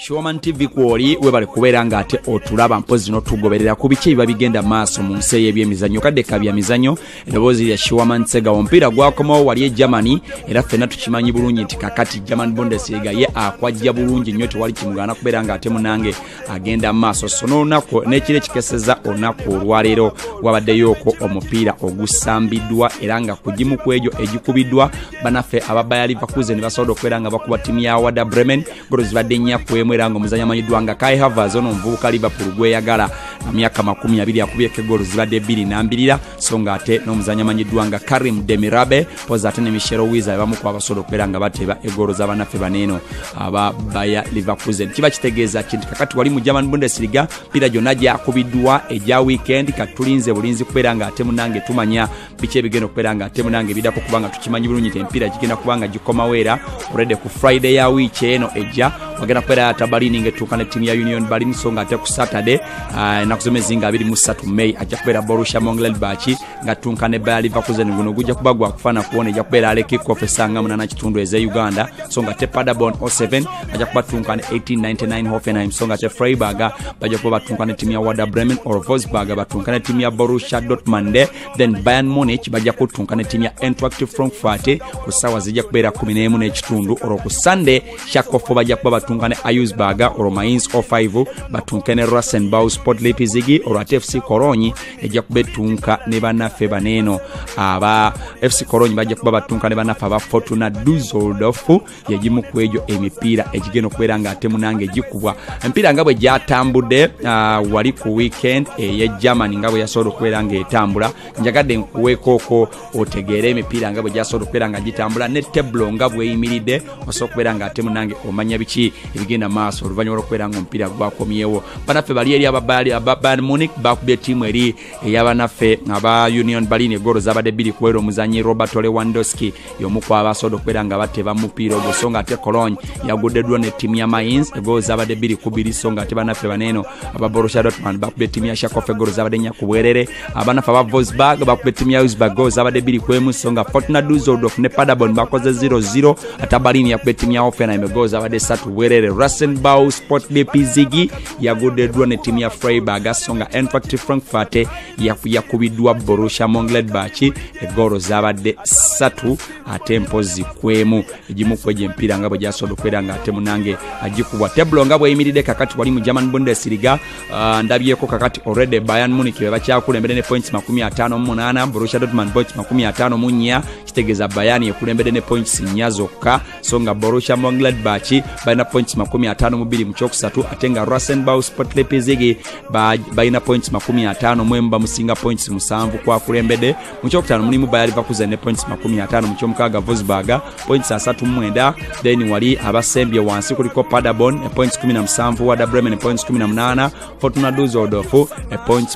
Showman TV kwoli webale kubeera nga ate otulaba mpozi notugoberera ku biki biba bigenda maaso mu nsi y'ebyemizannyo kadde kabya mizannyo eddoboozi lya Showman Sega omupiira gwakomawo wali e Germany era ffenna tukimanyi bulungi nti kakati German Bundesliga ye akwajja bulungi nnyo tewali kimugaana kubeera nga ate munange agenda maaso so n'olunaku n'ekiro ekikeseza olunaku olwaleero wabaddeyooko omupiira ogusambiddwa era nga kugimu ku egyo egikubiddwa banaffe ababaya Leverkusen basobola okubeera nga bakuba ttiimu ya Werder Bremen golo zibadde nnya kwemu era nga omuzannyi amanyiddwa nga Kai Havertz ono omuvubuka Liverpool gweyagala emyaka 20 akubyeko eggoolo zibadde 2-2 so nga ate n'omuzannyi amanyiddwa nga Karim Demirabe poza ate ne Michel Wiza bamu ku abasobola okubeera nga bateba eggoolo z'abanaffe baneeno ababaya Leverkusen kiba kitegeeza kinti kakati wali mu German Bundesliga mpira gyonna gyakubiddwa egya weekend katulinze bulinzi kubeera nga ate munange tumanya biki ebigenda okubeera nga ate munange bidako kubanga tukimanyi bulungi nti empira gigenda kubanga gikomaweera already ku Friday ya week eno ejja wagenda kubeera atabalini ngetuuka ne ttiimu ya Union Berlin so nga ate ku Saturday ennaku z'omwezi nga 23 May ajja kubeera Borussia Mönchengladbach nga tunka ne Bayer Leverkusen guno gujja kuba gwa kufaana kuwona ejja kubeera ale kick-off essanga 8 eze Uganda so nga ate Paderborn 07 ajja kuba tunka ne 1899 Hoffenheim so nga ate Freiburg bajja kuba batunka ne ttiimu ya Werder Bremen or Wolfsburg batunka ne ttiimu ya Borussia Dortmund then Bayern Munich bajja kutunka ne ttiimu ya Eintracht Frankfurt ku ssaawa zijja kubeera 11 n'ekitundu olwo ku Sunday Schalke bajja kuba batunka ne Augsburg or Mainz 05 batunke ne Rasenbau Sport Leipzig or FC Cologne ejja kubetunka ne banaffe baneeno aba FC Cologne bajja kuba batunka ne banaffe aba Fortuna Düsseldorf yegimu ku egyo emipiira egigenda okubeera nga ate munange gikubwa empiira nga bwe gyatambudde wali ku weekend ye Germany nga bwe yasobola okubeera nga etambula njagadde nkuweekooko otegeere emipiira nga bwe gyasobola okubeera nga gitambula ne teblo nga bweyimiridde osobola okubeera nga ate munange omanya biki ebigenda maaso oluvannyuma lw'okubeera nga omupiira gwakomyewo banaffe bali eri aba Bayern Munich bakubye ttiimu eri ey'abanaffe aba Union Berlin eggoolo zabadde 2 kuwera omuzannyi Robert Lewandowski y'omu ku abasobola okubeera nga bateba mupiira ogwo so nga ate Cologne yaguddeddwa ne ttiimu ya Mainz eggoolo zabadde 2-2 so nga ate banaffe baneeno aba Borussia Dortmund bakubye ttiimu ya Schalke eggoolo zabadde 4 ku bwerere abanaffe aba Wolfsburg bakubye ttiimu ya Augsburg eggoolo zabadde 2-1 so nga Fortuna Düsseldorf ne Paderborn bakoze 0-0 ate Berlin yakubye ttiimu ya Hoffenheim eggoolo zabadde 3 bwerere Rasenbau Sport Leipzig yaguddeddwa ne ttiimu ya Freiburg so nga Eintracht Frankfurt yakubiddwa Borussia Mönchengladbach eggoolo zabadde 3 ate mpozi kwemu egimu ku egyo empiira nga bwe gyasobola okubeera nga ate munange agikubwa teblo nga bweyimiridde kakati wali mu German Bundesliga ndabyeko kakati already Bayern Munich be bakyakulembedde ne points 58 Borussia Dortmund points 54 kitegeeza Bayern ekulembedde ne points 4 zokka so nga Borussia Mönchengladbach balina points 52 mu kyokusatu ate nga Rasenbau Sport Leipzig balina points 55 bamusinga points 7 kwakulembedde mu kyokutaano mulimu Bayer Leverkusen ne points 50 mu kyomukaaga Wolfsburg points 39 then wali abasembye wansi kuliko Paderborn points 17 Werder Bremen points 18 Fortuna Düsseldorf points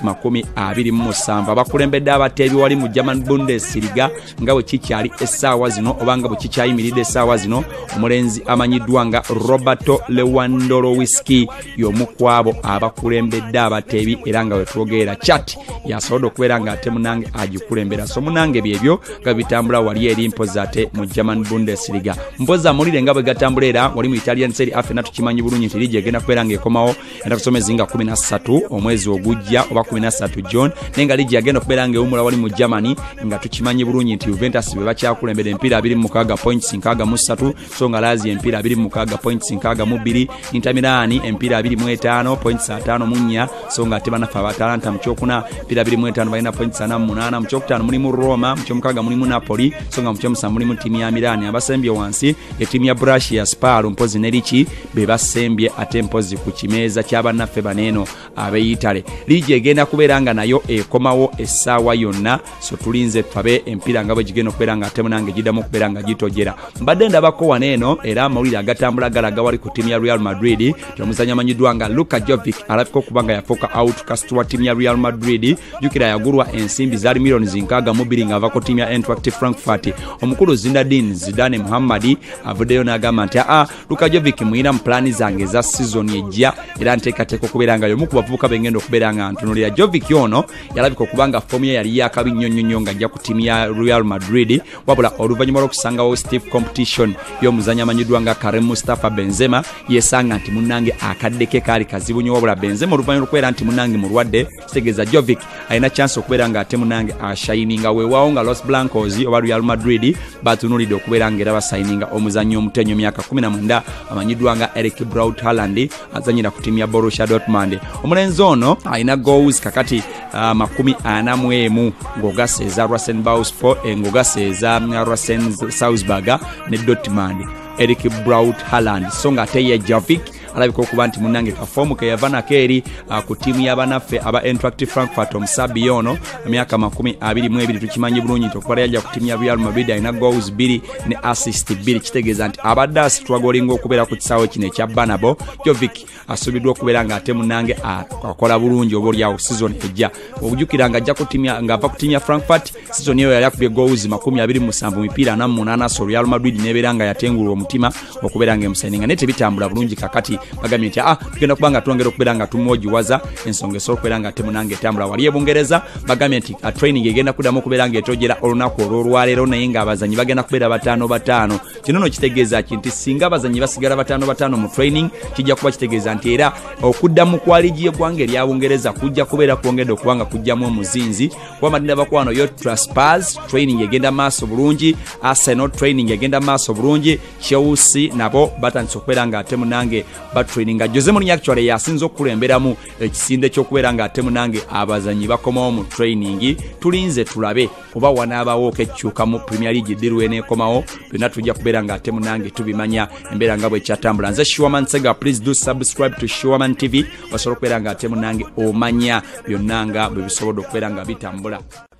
27 abakulembedde abateebi wali mu German Bundesliga nga bwe kikyali essaawa zino oba nga bwe kikyayimiridde essaawa zino omulenzi amanyiddwa nga Roberto Lewandowski y'omu ku abo abakulembedde abateebi era nga wetwogerera chat yasobola okubeera nga ate munange agikulembera so munange byebyo nga bitambula wali eri mpoza ate mu German Bundesliga mpoza mulire nga bwe gatambula era wali mu Italian Serie A fena tukimanyi bulungi nti ligi egenda kubeera nga ekomawo era kusomezi nga 13 omwezi ogujja oba 13 June nenga ligi agenda okubeera nga ewumula wali mu Germany nga tukimanyi bulungi nti Juventus be bakyakulembera empiira 26 points 63 so nga Lazio empiira 26 points 62 Inter Milan empiira 25 points 54 so nga ate banaffe Atalanta mu kyokuna empiira 25 balina points 48 mu kyokutaano mulimu Roma mu kyomukaaga mulimu Napoli so nga mu kyomusanvu mulimu ttiimu ya Milan abasembye wansi ettiimu ya Brescia Spal mpozi ne Lecce be basembye ate mpozi ku kimeeza ky'abannaffe baneeno ab'Itale ligi egenda kubeera nga nayo ekomawo essaawa yonna so tulinze twabe empiira nga bwe gigenda okubeera nga ate munange giddamu okubeera nga gitojera mbadde ndabako waneeno era amawulire agatambula galaga wali ku ttiimu ya Real Madrid omuzannyi amanyiddwa nga Luka Jovic alabika okuba nga yafuuka outcast wa ttiimu ya Real Madrid jukira yagulwa ensimbi zaali millions 62 ng'ava ku ttiimu ya Eintracht Frankfurt omukulu Zinedine Zidane Muhammadi avuddeyo n'agamba nti Luka Jovic muyina mu plani zange eza season ejja era nteekateeka okubeera nga y'omu ku bavubuka bengenda okubeera nga ntunulira Jovic ono yalabika okuba nga foomu ye yali yakabi nnyo nga ajja ku ttiimu ya Real Madrid wabula oluvannyuma lw'okusangawo stiff competition y'omuzannyi amanyiddwa nga Karim Mustafa Benzema Benzema yesanga nti munange akaddeke kali kazibu nnyo wabula Benzema oluvannyuma lw'okubeera nti munange mulwadde kitegeeza Jovic alina chance okubeera nga ate munange ashayininga weewaawo nga Los Blancos oba Real Madrid batunulidde okubeera nga era basayininga omuzannyo omutenyo myaka 19 amanyiddwa nga Eric Braut Haaland azanyira ku timu ya Borussia Dortmund. Omulenzi ono alina goals kakati 41 ng'ogasa eza Rasenbauspor ng'ogasa eza Rasen Salzburg ne Dortmund. Eric Braut Haaland so nga ate ye Jovic alabika okuba nti munange kafomu ke yava nakeri ku timu y'abanaffe aba Eintracht Frankfurt omusabi ono emyaka 22 tukimanyi bulungi nti okuba yajja ku timu ya Real Madrid alina goals 2 ne assist 2 kitegeeza nti abadde asitwagolinga okubeera ku kisaawe kino ekya Bernabeu. Jovic asubiddwa okubeera nga ate munange akola bulungi obaolyawo season ejja obujjukira nga ajja ku timu ng'ava ku timu ya Frankfurt season eyo yali akubye goals 27 mipiira 48 so Real Madrid nebeera nga yatengulwa omutima okubeera nga emusayininga naye tebitambula bulungi kakati bagambye nti tugenda kuba nga twongera okubeera nga tumwogiwaza ensonga esobola okubeera nga temunange etambula wali e Bungereza bagambye nti training egenda kuddamu okubeera nga etojera olunaku olw'olwaleero naye nga abazanyi bagenda kubeera 5-5 kino no kitegeeza nti singa abazanyi basigala 5-5 mu training kijja kuba kitegeeza nti era okuddamu kwa ligi y'eggwanga erya Bungereza kujja kubeera kwongedde okuba nga kujjamu omuzinzi kuba Madina bakwano yo Spurs training egenda maaso bulungi, Arsenal training egenda maaso bulungi, Chelsea nabo batandise okubeera nga ate munange training. Jose Mourinho actually yasinze okulemberamu ekisinde ky'okubeera nga ate munange abazanyi bakomawo mu training. Tulinze tulabe oba wanaabawo okekyuka mu Premier League diru eneekomawo byonna tujja kubeera nga ate munange tubimanya embeera nga bwe kyatambula. Nze Shuaman Sega, please do subscribe to Shuaman TV osobola okubeera nga ate munange omanya byonna nga bwe bisobodde okubeera nga bitambula.